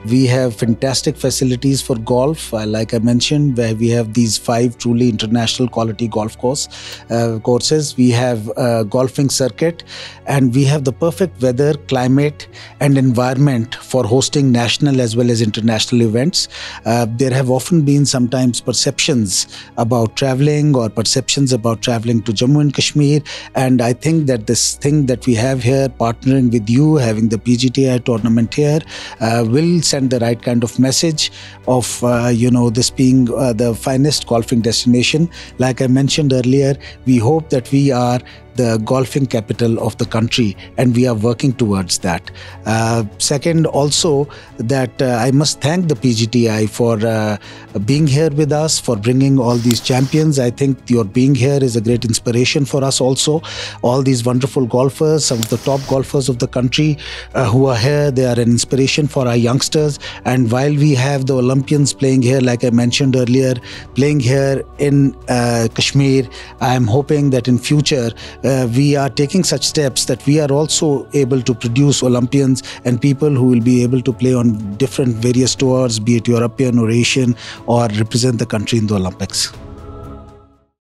We have fantastic facilities for golf. Like I mentioned, where we have these 5 truly international quality courses. We have a golfing circuit, and we have the perfect weather, climate, and environment for hosting national as well as international events. There have often been sometimes perceptions about traveling or perceptions about traveling to Jammu and Kashmir, and I think that this thing that we have here, partnering with you, having the PGTI tournament here, will send the right kind of message of this being the finest golfing destination. Like I mentioned earlier, we hope that we are the golfing capital of the country, and we are working towards that. Second, also that I must thank the PGTI for being here with us, for bringing all these champions. I think your being here is a great inspiration for us also. All these wonderful golfers, some of the top golfers of the country who are here, they are an inspiration for our youngsters. And while we have the Olympians playing here, like I mentioned earlier, playing here in Kashmir, I am hoping that in future we are taking such steps that we are also able to produce Olympians and people who will be able to play on different various tours, be it European or Asian, or represent the country in the Olympics.